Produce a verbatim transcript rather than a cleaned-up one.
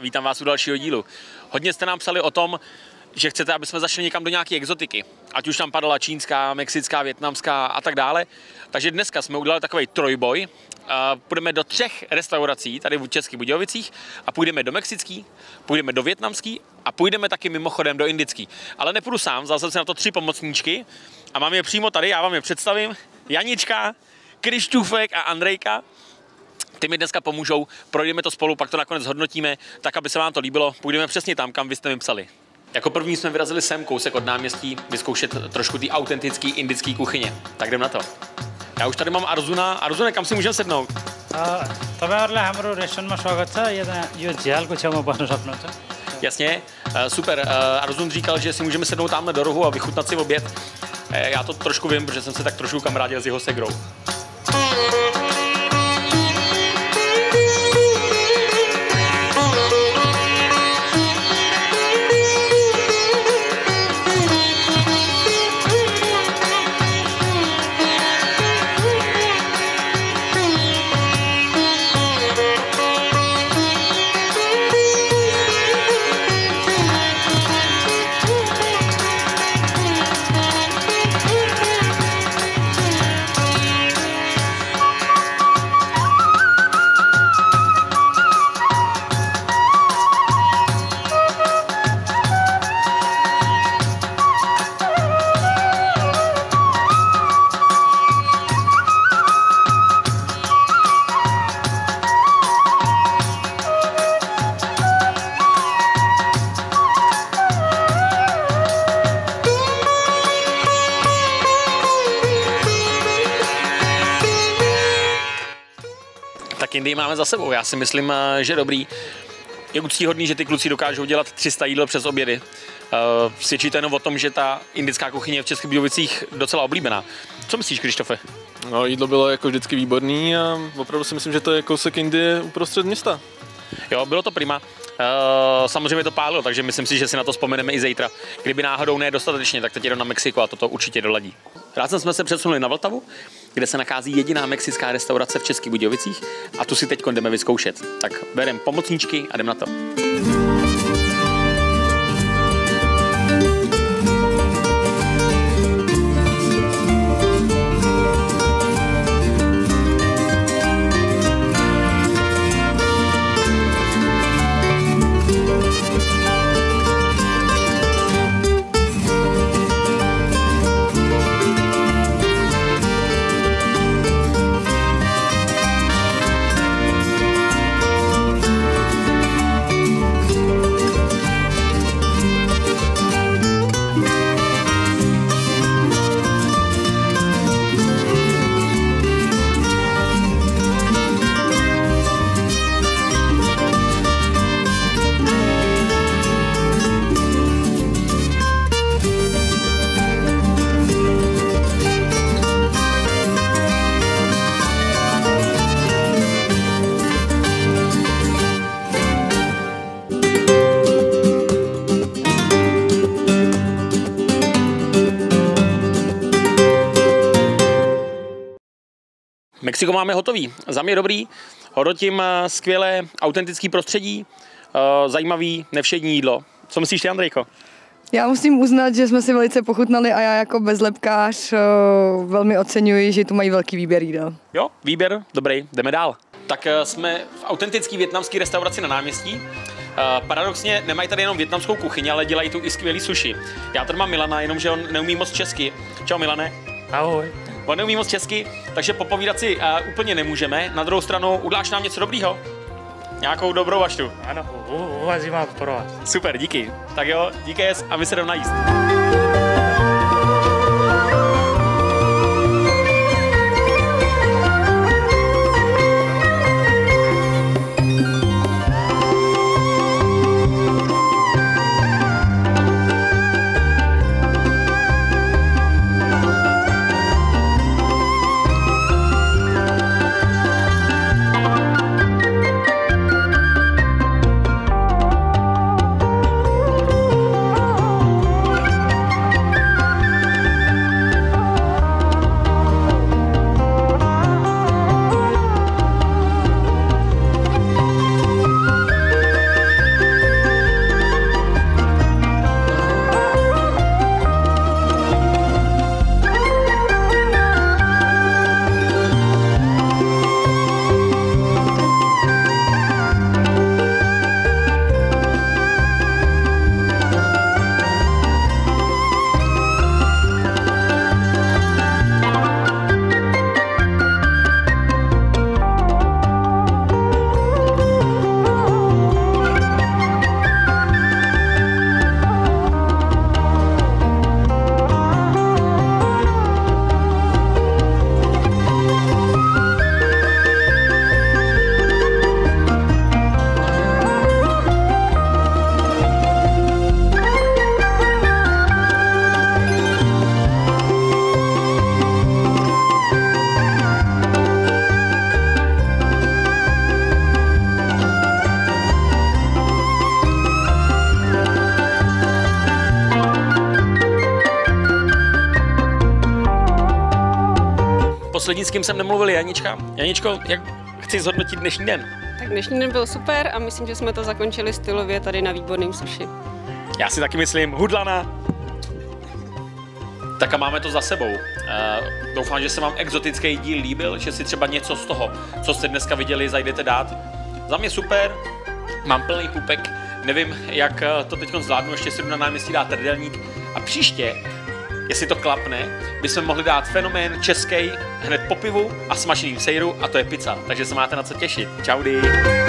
vítám vás u dalšího dílu. Hodně jste nám psali o tom, že chcete, aby jsme zašli někam do nějaké exotiky. Ať už tam padala čínská, mexická, vietnamská a tak dále. Takže dneska jsme udělali takový trojboj. Půjdeme do třech restaurací tady v Českých Budějovicích a půjdeme do mexický, půjdeme do vietnamský a půjdeme taky mimochodem do indický. Ale nepůjdu sám, vzal jsem si na to tři pomocníčky a mám je přímo tady, já vám je představím. Janička, Krištůfek a Andrejka. Ty mi dneska pomůžou, projdeme to spolu, pak to nakonec hodnotíme, tak aby se vám to líbilo, půjdeme přesně tam, kam vy jste mi psali. Jako první jsme vyrazili sem kousek od náměstí vyzkoušet trošku ty autentické indické kuchyně. Tak jdem na to. Já už tady mám Arzuna. Arzune, kam si můžeme sednout? तपाईँहरुलाई हाम्रो रेस्टुरेन्टमा स्वागत छ। यो झ्यालको छेउमा बस्न सक्नुहुन्छ। Jasně, super. Arzun říkal, že si můžeme sednout tamhle do rohu a vychutnat si oběd. Já to trošku vím, protože jsem se tak trošku kamarádil s jeho segrou. Tak Indii máme za sebou, já si myslím, že dobrý. Je úctíhodný, že ty kluci dokážou dělat tři sta jídel přes obědy. Svědčí to jenom o tom, že ta indická kuchyně je v Českých Budějovicích docela oblíbená. Co myslíš, Krištofe? No, jídlo bylo jako vždycky výborný a opravdu si myslím, že to je kousek Indie uprostřed města. Jo, bylo to prima. Samozřejmě to pálilo, takže myslím si, že si na to vzpomeneme i zítra. Kdyby náhodou ne dostatečně, tak teď jdu na Mexiko a toto určitě doladí. Rád jsme se přesunuli na Vltavu, kde se nachází jediná mexická restaurace v Českých Budějovicích a tu si teď jdeme vyzkoušet. Tak berem pomocníčky a jdem na to. Mexiko máme hotový. Za mě dobrý. Hodnotím skvělé, autentické prostředí, zajímavý, nevšední jídlo. Co myslíš ty, Andrejko? Já musím uznat, že jsme si velice pochutnali a já jako bezlepkář velmi oceňuji, že tu mají velký výběr jídel. Jo, výběr, dobrý, jdeme dál. Tak jsme v autentické vietnamské restauraci na náměstí. Paradoxně nemají tady jenom vietnamskou kuchyni, ale dělají tu i skvělý sushi. Já tady mám Milana, jenomže on neumí moc česky. Čau Milane. Ahoj. On neumí moc česky, takže popovídat si uh, úplně nemůžeme. Na druhou stranu, uděláš nám něco dobrýho? Nějakou dobrou vaštu? Ano, uvazím vám pro vás. Super, díky. Tak jo, díky a my se jdeme najíst. poslední, s kým jsem nemluvil, je Janička. Janičko, jak chci zhodnotit dnešní den? Tak dnešní den byl super a myslím, že jsme to zakončili stylově tady na výborným sushi. Já si taky myslím, hudlana. Tak a máme to za sebou. Uh, doufám, že se vám exotický díl líbil, že si třeba něco z toho, co jste dneska viděli, zajdete dát. Za mě super, mám plný pupek, nevím, jak to teď zvládnu, ještě si jdu na náměstí dát trdelník a příště, jestli to klapne, bychom mohli dát fenomén český hned po pivu a smaženým sejru a to je pizza, takže se máte na co těšit. Čaudy.